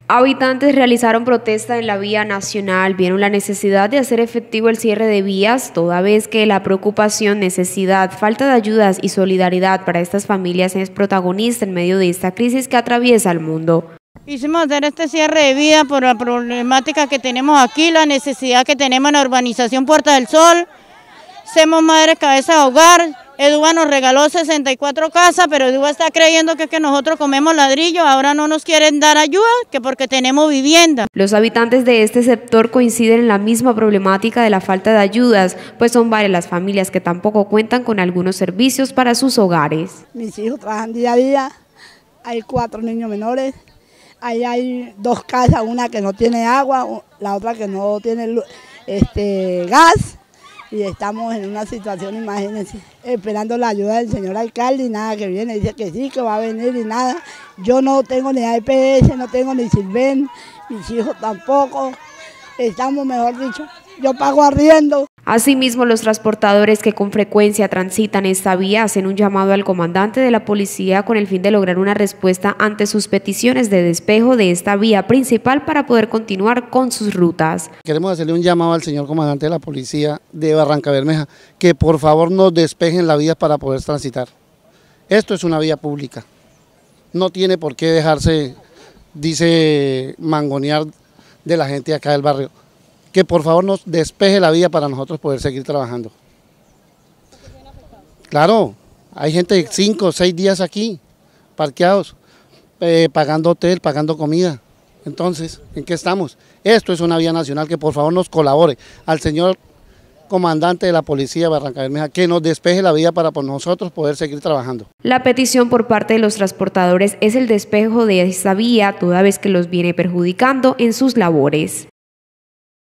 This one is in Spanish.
Habitantes realizaron protesta en la vía nacional, vieron la necesidad de hacer efectivo el cierre de vías, toda vez que la preocupación, necesidad, falta de ayudas y solidaridad para estas familias es protagonista en medio de esta crisis que atraviesa el mundo. Quisimos hacer este cierre de vía por la problemática que tenemos aquí, la necesidad que tenemos en la urbanización Puerta del Sol. Somos madres cabeza de hogar. Edúa nos regaló 64 casas, pero Edúa está creyendo que nosotros comemos ladrillo, ahora no nos quieren dar ayuda, que porque tenemos vivienda. Los habitantes de este sector coinciden en la misma problemática de la falta de ayudas, pues son varias las familias que tampoco cuentan con algunos servicios para sus hogares. Mis hijos trabajan día a día, hay 4 niños menores, ahí hay 2 casas, una que no tiene agua, la otra que no tiene gas. Y estamos en una situación, imagínense, esperando la ayuda del señor alcalde y nada que viene, dice que sí, que va a venir y nada. Yo no tengo ni APS, no tengo ni Silven, mis hijos tampoco, estamos, mejor dicho, yo pago arriendo. Asimismo, los transportadores que con frecuencia transitan esta vía hacen un llamado al comandante de la policía con el fin de lograr una respuesta ante sus peticiones de despejo de esta vía principal para poder continuar con sus rutas. Queremos hacerle un llamado al señor comandante de la policía de Barrancabermeja que por favor nos despejen la vía para poder transitar. Esto es una vía pública, no tiene por qué dejarse, dice, mangonear de la gente acá del barrio. Que por favor nos despeje la vía para nosotros poder seguir trabajando. Claro, hay gente de 5 o 6 días aquí, parqueados, pagando hotel, pagando comida. Entonces, ¿en qué estamos? Esto es una vía nacional, que por favor nos colabore al señor comandante de la policía de Barrancabermeja, que nos despeje la vía para por nosotros poder seguir trabajando. La petición por parte de los transportadores es el despejo de esta vía, toda vez que los viene perjudicando en sus labores.